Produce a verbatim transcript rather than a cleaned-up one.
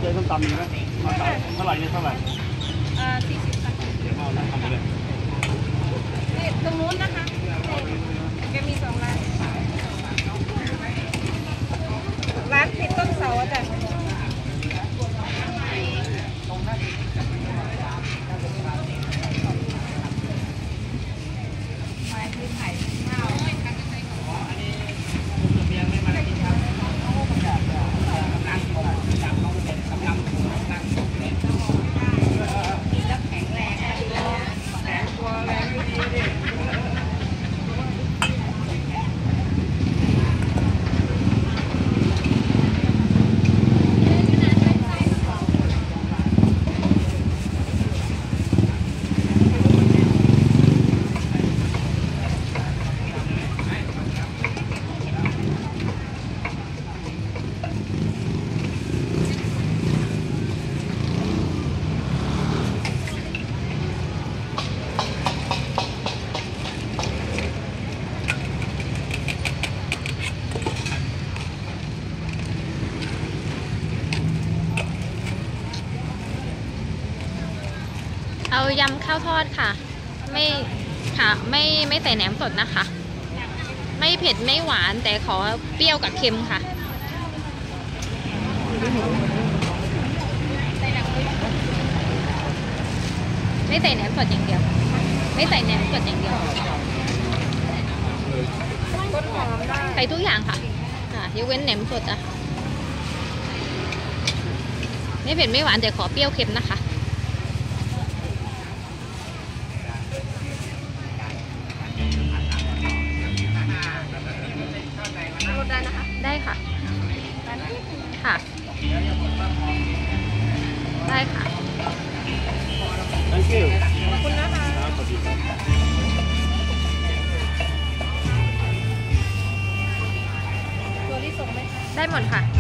จส้มตำมีไหมมาขายเท่าไหร่เนี่ยเท่าไหร่อ่าสี่สิบค่ะเดี๋ยวเอาทำไปเลยนี่ตรงนู้นนะคะแกมีสองร้านร้านติดต้นเสาอาจารย์เอายำข้าวทอดค่ะไม่ค่ะไม่ไม่ใส่แหนมสดนะคะไม่เผ็ดไม่หวานแต่ขอเปรี้ยวกับเค็มค่ะไม่ใส่แหนมสดอย่างเดียวไม่ใส่แหนมสดอย่างเดียวใส่ทุกอย่างค่ะค่ะยกเว้นแหนมสดอะไม่เผ็ดไม่หวานแต่ขอเปรี้ยวเค็มนะคะได้นะคะได้ค่ะค่ะได้ค่ะ thank you ขอบคุณนะคะตัวที่ส่งไหมคะได้หมดค่ะ